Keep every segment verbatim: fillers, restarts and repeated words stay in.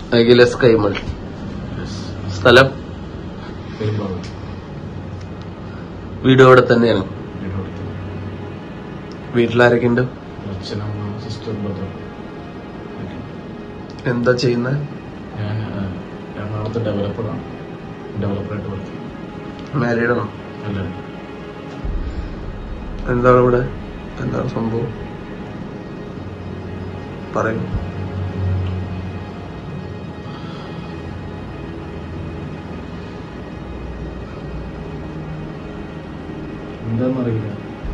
Akhil S Kaimal. സ്ഥലം വീട് ഇവിടെ തന്നെയാണ്. വീട്ടിലാരൊക്കെയുണ്ട്? എന്താ ചെയ്യുന്നത്? ഞാൻ എറണാകുളത്ത് ഡെവലപ്പറാണ്. ഡെവലപ്പറായിട്ട് വർക്ക് ചെയ്യും. മാരീഡാണോ? അല്ല. എന്താണ് ഇവിടെ? എന്താണ് സംഭവം? പറയൂ. എന്താന്നറിയില്ല,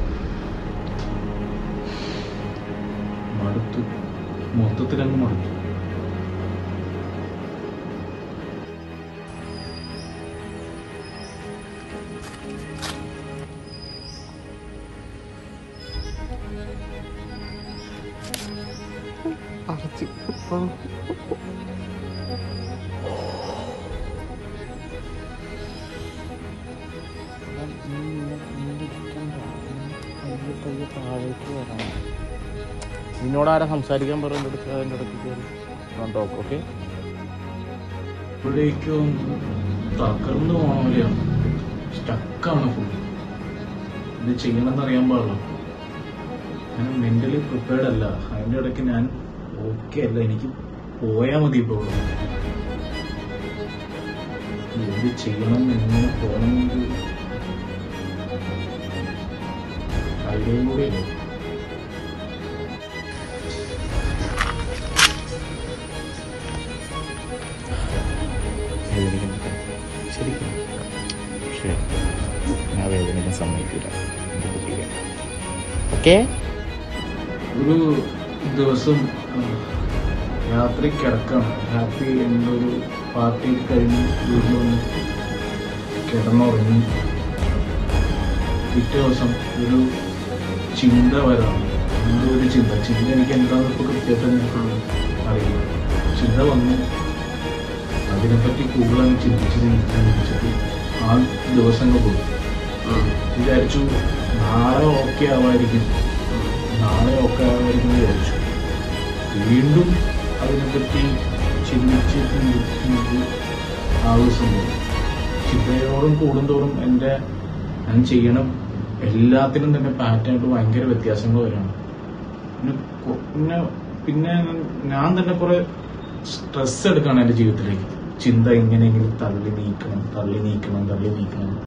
മടുത്തു, മൊത്തത്തിലങ്ങ് മടുത്തു. നിന്നോടാരാ സംസാരിക്കാൻ പറയുന്നത്? അതിൻ്റെ ഇടയ്ക്ക് കയറി ഓക്കെ. ഇവിടേക്കും തകർന്നു പോകണവരെയാണ്, സ്റ്റക്കാണ് ഫുൾ. ഇത് ചെയ്യണമെന്ന് അറിയാൻ പാടില്ല. ഞാൻ മെന്റലി പ്രിപ്പയർഡ് അല്ല. അതിൻ്റെ ഇടയ്ക്ക് ഞാൻ ഓക്കെ അല്ല, എനിക്ക് പോയാൽ മതി. ഇപ്പോൾ എന്ത് ചെയ്യണം, എങ്ങനെ പോകണം എന്നൊരു ഐഡിയയും കൂടെ ഇല്ല. ശരിക്കും പക്ഷേ ഞാൻ വേദനിക്കാൻ സമ്മതിക്കില്ല. ഓക്കെ. ഒരു ദിവസം രാത്രി കിടക്കണം. രാത്രി എന്തൊരു പാർട്ടി കഴിഞ്ഞ് വീട്ടിൽ വന്ന് കിടന്നുറങ്ങി. പിറ്റേ ദിവസം ഒരു ചിന്ത വരാം. എന്തോ ഒരു ചിന്ത ചിന്ത എനിക്ക് എന്താണെന്ന് ഇപ്പോൾ കൃത്യമായിട്ട് അറിയില്ല. ചിന്ത വന്നു. അതിനെപ്പറ്റി കൂടുതലാണ് ചിന്തിച്ച് ചിന്തിച്ചിട്ട് ആ ദിവസങ്ങൾ പോയി. വിചാരിച്ചു നാളെ ഓക്കെ ആവായിരിക്കും, നാളെ ഓക്കെ ആവായിരിക്കും വിചാരിച്ചു. വീണ്ടും അതിനെപ്പറ്റി ചിന്തിച്ച് ചിന്തിച്ച് ആ ദിവസം പോയി. ചിന്തയോടും കൂടുന്തോറും എൻ്റെ ഞാൻ ചെയ്യണം എല്ലാത്തിനും തന്നെ പാറ്റേണായിട്ട് ഭയങ്കര വ്യത്യാസങ്ങൾ വരാണ്. പിന്നെ പിന്നെ ഞാൻ തന്നെ കുറെ സ്ട്രെസ് എടുക്കുകയാണ് എൻ്റെ ജീവിതത്തിലേക്ക്. ചിന്ത എങ്ങനെയെങ്കിലും തള്ളി നീക്കണം തള്ളി നീക്കണം തള്ളി നീക്കണം